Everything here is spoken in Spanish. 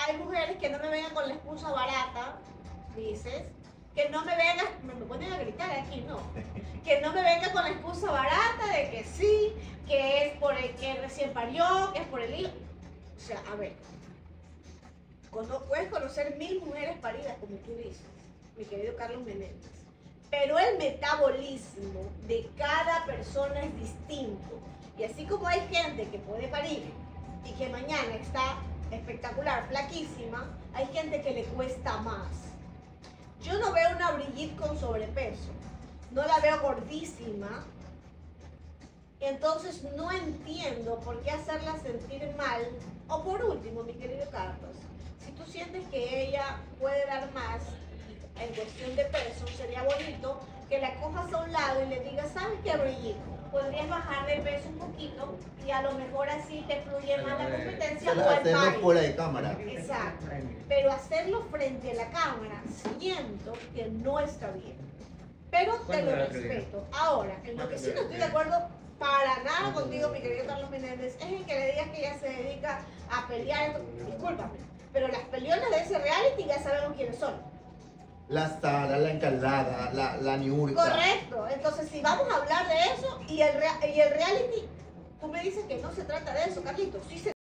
hay mujeres que no me vengan con la excusa barata, dices, que no me vengan, me ponen a gritar aquí, no, que no me venga con la excusa barata de que sí, que es por el que recién parió, que es por el hijo. O sea, a ver, puedes conocer 1000 mujeres paridas, como tú dices, mi querido Carlos Menéndez, pero el metabolismo de cada persona es distinto. Y así como hay gente que puede parir y que mañana está espectacular, flaquísima, hay gente que le cuesta más. Yo no veo una Brigitte con sobrepeso, no la veo gordísima, entonces no entiendo por qué hacerla sentir mal. O por último, mi querido Carlos, si tú sientes que ella puede dar más en cuestión de peso, sería bonito que la cojas a un lado y le digas, ¿sabes qué, Brigitte? Podrías bajar de peso un poquito y a lo mejor así te fluye más la competencia o el hacerlo baile. fuera de cámara. Exacto. Pero hacerlo frente a la cámara siento que no está bien. Pero te lo respeto. Ahora, en lo que sí no estoy de acuerdo para nada contigo, mi querido Carlos Menéndez, es en que le digas que ella se dedica a pelear. Discúlpame, pero las peleonas de ese reality ya sabemos quiénes son. La Sara, la Encarlada, la Niurka. Correcto. Entonces, si vamos a hablar de eso y el reality, tú me dices que no se trata de eso, Carlitos. Sí se